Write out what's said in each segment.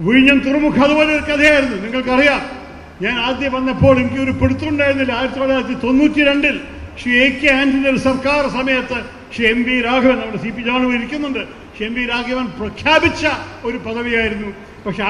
വിഴിഞ്ഞം തുറമുഖം അതുപോലെ ഒരു കഥയായിരുന്നു. നിങ്ങൾക്കറിയാം, ഞാൻ ആദ്യം വന്നപ്പോൾ എനിക്കൊരു പിടുത്തമുണ്ടായിരുന്നില്ല. 1992 ശ്രീ എ കെ ആന്റണിയുടെ സർക്കാർ സമയത്ത് ശ്രീ എം വി രാഘവൻ, നമ്മുടെ CP ജോൺ ഇരിക്കുന്നുണ്ട്, ശ്രീ എം വി രാഘവൻ പ്രഖ്യാപിച്ച ഒരു പദവിയായിരുന്നു. പക്ഷെ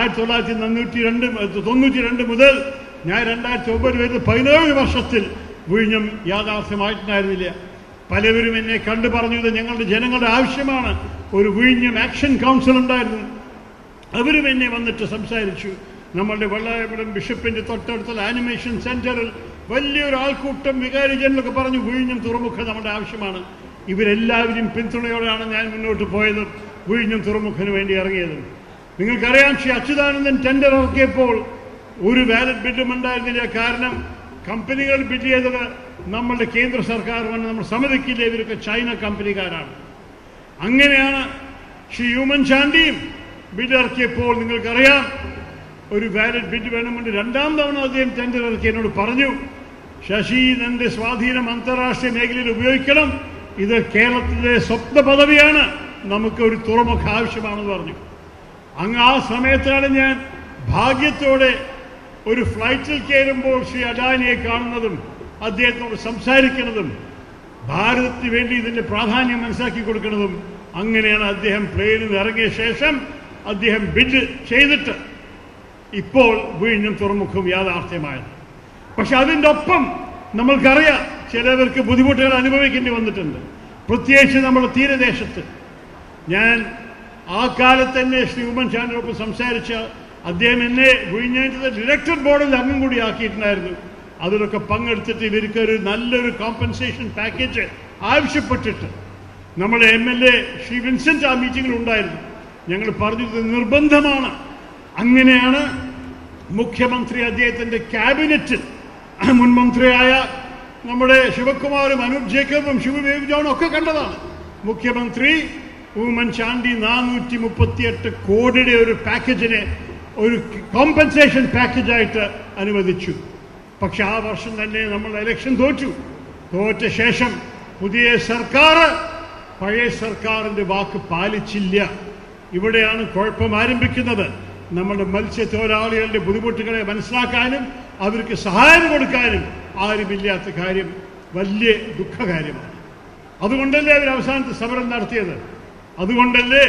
1992 മുതൽ ഞാൻ 2009 വരുന്ന 17 വർഷത്തിൽ വിഴിഞ്ഞം യാഥാർത്ഥ്യമായിട്ടുണ്ടായിരുന്നില്ല. പലവരും എന്നെ കണ്ടു പറഞ്ഞു, ഇത് ഞങ്ങളുടെ ജനങ്ങളുടെ ആവശ്യമാണ്. ഒരു വിഴിഞ്ഞം ആക്ഷൻ കൗൺസിൽ ഉണ്ടായിരുന്നു. അവരും എന്നെ വന്നിട്ട് സംസാരിച്ചു. നമ്മളുടെ വെള്ളായപുരം ബിഷപ്പിന്റെ തൊട്ടടുത്തുള്ള ആനിമേഷൻ സെന്ററിൽ വലിയൊരു ആൾക്കൂട്ടം വികാരി ജനറലൊക്കെ പറഞ്ഞു വിഴിഞ്ഞം തുറമുഖം നമ്മുടെ ആവശ്യമാണ്. ഇവരെല്ലാവരും പിന്തുണയോടെയാണ് ഞാൻ മുന്നോട്ട് പോയതും വിഴിഞ്ഞം തുറമുഖത്തിന് വേണ്ടി ഇറങ്ങിയതും. നിങ്ങൾക്കറിയാം, ശ്രീ അച്യുതാനന്ദൻ ടെൻഡർ ഇറക്കിയപ്പോൾ ഒരു വാലറ്റ് ബില്ലും ഉണ്ടായിരുന്നില്ല. കാരണം കമ്പനികൾ ബിഡ് ചെയ്തത് നമ്മളുടെ കേന്ദ്ര സർക്കാർ വന്ന് നമ്മൾ സമ്മതിക്കില്ല, ഇവരൊക്കെ ചൈന കമ്പനിക്കാരാണ്. അങ്ങനെയാണ് ശ്രീ യൂമൻ ചാണ്ടിയും ബിഡ് ഇറക്കിയപ്പോൾ നിങ്ങൾക്കറിയാം ഒരു വാലറ്റ് ബിഡ് വേണമെന്ന് 2ാം തവണ അദ്ദേഹം ടെൻഡർ ഇറക്കി എന്നോട് പറഞ്ഞു, ശശി തന്റെ സ്വാധീനം അന്താരാഷ്ട്രീയ മേഖലയിൽ ഉപയോഗിക്കണം, ഇത് കേരളത്തിലെ സ്വപ്ന പദവിയാണ്, നമുക്ക് ഒരു തുറമുഖ ആവശ്യമാണെന്ന് പറഞ്ഞു. അങ്ങ് ആ സമയത്താണ് ഞാൻ ഭാഗ്യത്തോടെ ഒരു ഫ്ലൈറ്റിൽ കയറുമ്പോൾ ശ്രീ അഡാനിയെ കാണുന്നതും അദ്ദേഹത്തോട് സംസാരിക്കുന്നതും ഭാരതത്തിന് വേണ്ടി ഇതിന്റെ പ്രാധാന്യം മനസ്സിലാക്കി കൊടുക്കുന്നതും. അങ്ങനെയാണ് അദ്ദേഹം പ്ലെയിനിൽ ഇറങ്ങിയ ശേഷം അദ്ദേഹം ബിഡ് ചെയ്തിട്ട് ഇപ്പോൾ വിഴിഞ്ഞം തുറമുഖം യാഥാർത്ഥ്യമായത്. പക്ഷെ അതിൻ്റെ ഒപ്പം നമ്മൾക്കറിയാം ചിലവർക്ക് ബുദ്ധിമുട്ടുകൾ അനുഭവിക്കേണ്ടി വന്നിട്ടുണ്ട്, പ്രത്യേകിച്ച് നമ്മുടെ തീരദേശത്ത്. ഞാൻ ആ കാലത്ത് തന്നെ ശ്രീ ഉമ്മൻ ചാണ്ടിനൊപ്പം സംസാരിച്ച അദ്ദേഹം എന്നെ വിഴിഞ്ഞത്തിന്റെ ഡയറക്ടർ ബോർഡിൽ അംഗം കൂടി ആക്കിയിട്ടുണ്ടായിരുന്നു. അതിലൊക്കെ പങ്കെടുത്തിട്ട് ഇവർക്ക് ഒരു നല്ലൊരു കോമ്പൻസേഷൻ പാക്കേജ് ആവശ്യപ്പെട്ടിട്ട് നമ്മുടെ MLA ശ്രീ വിൻസെന്റ് ആ മീറ്റിംഗിൽ ഉണ്ടായിരുന്നു. ഞങ്ങൾ പറഞ്ഞത് നിർബന്ധമാണ്. അങ്ങനെയാണ് മുഖ്യമന്ത്രി അദ്ദേഹത്തിന്റെ ക്യാബിനറ്റിൽ മുൻമന്ത്രിയായ നമ്മുടെ ശിവകുമാറും അനൂപ് ജേക്കബും ശിവബേബി ജോണും ഒക്കെ കണ്ടതാണ്. മുഖ്യമന്ത്രി ഉമ്മൻചാണ്ടി 438 കോടിയുടെ ഒരു പാക്കേജിനെ ഒരു കോമ്പൻസേഷൻ പാക്കേജായിട്ട് അനുവദിച്ചു. പക്ഷെ ആ വർഷം തന്നെ നമ്മൾ ഇലക്ഷൻ തോറ്റ ശേഷം പുതിയ സർക്കാർ പഴയ സർക്കാരിന്റെ വാക്ക് പാലിച്ചില്ല. ഇവിടെയാണ് കുഴപ്പം ആരംഭിക്കുന്നത്. നമ്മുടെ മത്സ്യത്തൊഴിലാളികളുടെ ബുദ്ധിമുട്ടുകളെ മനസ്സിലാക്കാനും അവർക്ക് സഹായം കൊടുക്കാനും ആരുമില്ലാത്ത കാര്യം വലിയ ദുഃഖകാര്യമാണ്. അതുകൊണ്ടല്ലേ അവർ അവസാനത്തെ സമരം നടത്തിയത്. അതുകൊണ്ടല്ലേ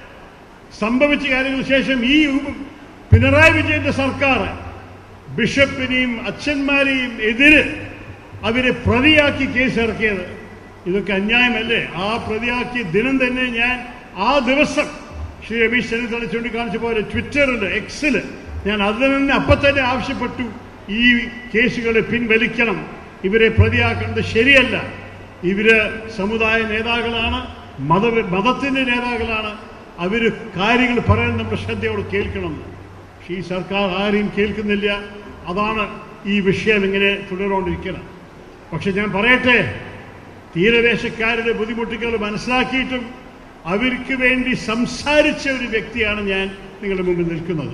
സംഭവിച്ച കാര്യങ്ങൾക്ക് ശേഷം ഈ പിണറായി വിജയന്റെ സർക്കാർ ബിഷപ്പിനെയും അച്ഛന്മാരെയും എതിര് അവരെ പ്രതിയാക്കി കേസിറക്കിയത്. ഇതൊക്കെ അന്യായമല്ലേ? ആ പ്രതിയാക്കിയ ദിനം തന്നെ ഞാൻ ആ ദിവസം ശ്രീ രമേശ് ചെന്നിത്തല ചൂണ്ടിക്കാണിച്ച പോലെ ട്വിറ്ററിൽ എക്സിൽ ഞാൻ അതിന് അപ്പം തന്നെ ആവശ്യപ്പെട്ടു, ഈ കേസുകളെ പിൻവലിക്കണം, ഇവരെ പ്രതിയാക്കേണ്ടത് ശരിയല്ല. ഇവര് സമുദായ നേതാക്കളാണ്, മതത്തിന്റെ നേതാക്കളാണ്, അവര് കാര്യങ്ങൾ പറയാൻ നമ്മുടെ ശ്രദ്ധയോട് കേൾക്കണം. പക്ഷേ ഈ സർക്കാർ ആരെയും കേൾക്കുന്നില്ല. അതാണ് ഈ വിഷയം ഇങ്ങനെ തുടർന്നുകൊണ്ടിരിക്കണം. പക്ഷെ ഞാൻ പറയട്ടെ, തീരദേശക്കാരുടെ ബുദ്ധിമുട്ടുകൾ മനസ്സിലാക്കിയിട്ടും അവർക്ക് വേണ്ടി സംസാരിച്ച ഒരു വ്യക്തിയാണ് ഞാൻ നിങ്ങളുടെ മുമ്പിൽ നിൽക്കുന്നത്.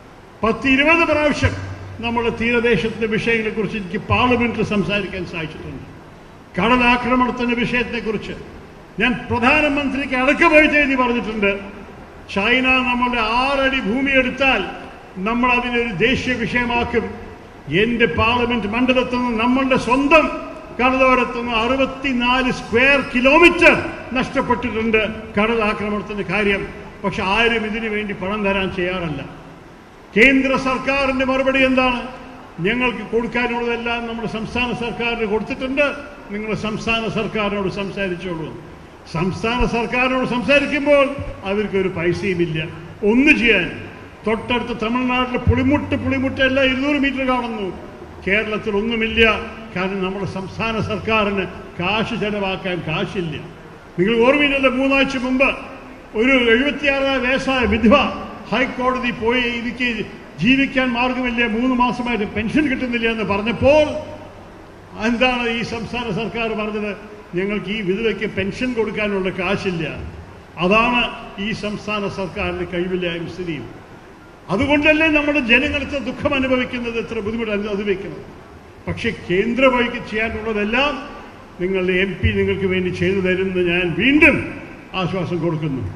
10-20 പ്രാവശ്യം നമ്മുടെ തീരദേശത്തിന്റെ വിഷയങ്ങളെക്കുറിച്ച് എനിക്ക് പാർലമെന്റിൽ സംസാരിക്കാൻ സാധിച്ചിട്ടുണ്ട്. കടലാക്രമണത്തിന്റെ വിഷയത്തെക്കുറിച്ച് ഞാൻ പ്രധാനമന്ത്രിക്ക് അടക്കമായി എഴുതി പറഞ്ഞിട്ടുണ്ട്. ചൈന നമ്മളുടെ 6 അടി ഭൂമി എടുത്താൽ നമ്മൾ അതിനൊരു ദേശീയ വിഷയമാക്കും. എന്റെ പാർലമെന്റ് മണ്ഡലത്തിൽ നിന്ന് നമ്മളുടെ സ്വന്തം കടലോരത്തുനിന്ന് 64 സ്ക്വയർ കിലോമീറ്റർ നഷ്ടപ്പെട്ടിട്ടുണ്ട് കടലാക്രമണത്തിന്റെ കാര്യം. പക്ഷെ ആരും ഇതിനു വേണ്ടി പണം തരാൻ ചെയ്യാറില്ല. കേന്ദ്ര സർക്കാരിന്റെ മറുപടി എന്താണ്? ഞങ്ങൾക്ക് കൊടുക്കാനുള്ളതെല്ലാം നമ്മുടെ സംസ്ഥാന സർക്കാരിന് കൊടുത്തിട്ടുണ്ട്, നിങ്ങൾ സംസ്ഥാന സർക്കാരിനോട് സംസാരിച്ചോളൂ. സംസ്ഥാന സർക്കാരിനോട് സംസാരിക്കുമ്പോൾ അവർക്കൊരു പൈസയുമില്ല ഒന്നും ചെയ്യാൻ. തൊട്ടടുത്ത തമിഴ്നാട്ടിലെ പുളിമുട്ട് എല്ലാം 200 മീറ്റർ കാണുന്നു. കേരളത്തിൽ ഒന്നുമില്ല. കാരണം നമ്മുടെ സംസ്ഥാന സർക്കാരിന് കാശ് ചെലവാക്കാൻ കാശില്ല. നിങ്ങൾ ഓർമ്മയില്ലല്ലോ, 3 ആഴ്ച മുമ്പ് ഒരു 76 വയസ്സായ വിധവ ഹൈക്കോടതി പോയി എനിക്ക് ജീവിക്കാൻ മാർഗമില്ല, 3 മാസമായിട്ട് പെൻഷൻ കിട്ടുന്നില്ല എന്ന് പറഞ്ഞപ്പോൾ എന്താണ് ഈ സംസ്ഥാന സർക്കാർ പറഞ്ഞത്? ഞങ്ങൾക്ക് ഈ വിധവയ്ക്ക് പെൻഷൻ കൊടുക്കാനുള്ള കാശില്ല. അതാണ് ഈ സംസ്ഥാന സർക്കാരിന്റെ കഴിവില്ലായ്മ സ്ഥിതിയും. അതുകൊണ്ടല്ലേ നമ്മുടെ ജനങ്ങൾ ഇത്ര ദുഃഖം അനുഭവിക്കുന്നത്, ഇത്ര ബുദ്ധിമുട്ട് അനുഭവിക്കുന്നത്. പക്ഷെ കേന്ദ്ര വഴിക്ക് ചെയ്യാനുള്ളതെല്ലാം നിങ്ങളുടെ MP നിങ്ങൾക്ക് വേണ്ടി ചെയ്തു തരുമെന്ന് ഞാൻ വീണ്ടും ആശ്വാസം കൊടുക്കുന്നു.